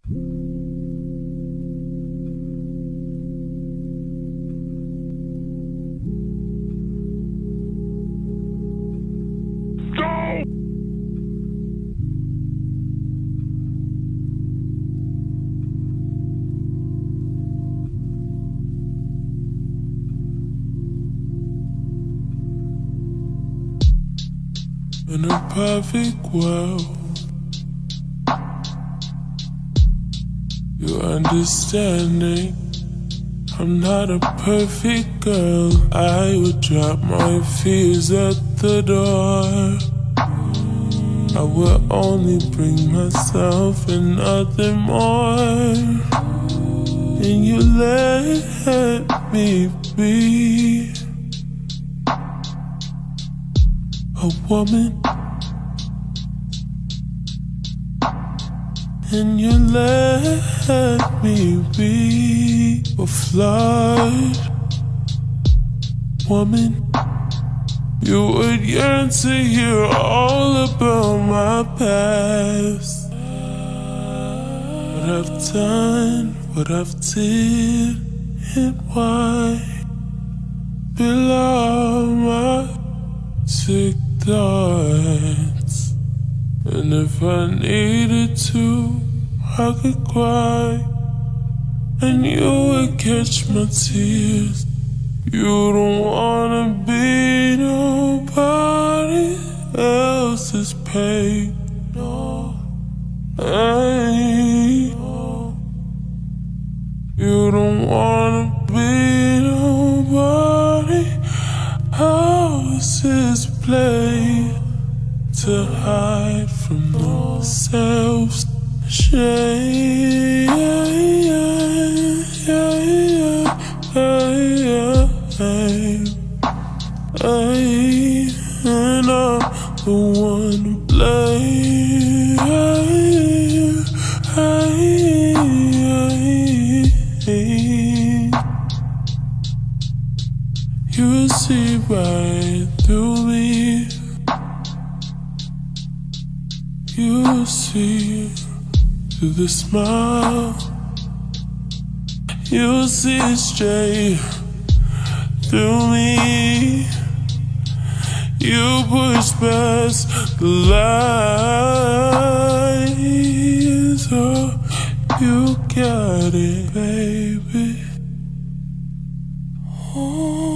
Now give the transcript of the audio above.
In a perfect world, you understanding. I'm not a perfect girl. I would drop my fears at the door. I will only bring myself and nothing more. And you let me be a woman, and you let me be a flawed woman. You would yearn to hear all about my past, what I've done, what I've did, and why. Below my sick thoughts, and if I needed to, I could cry, and you would catch my tears. You don't wanna be nobody else's pain, no. Hey, you don't wanna be nobody else's play, to hide from themselves. Shame, and I'm the one to blame. You see right through me. You see through the smile. You see straight through me. You push past the lies. Oh, you got it, baby. Oh.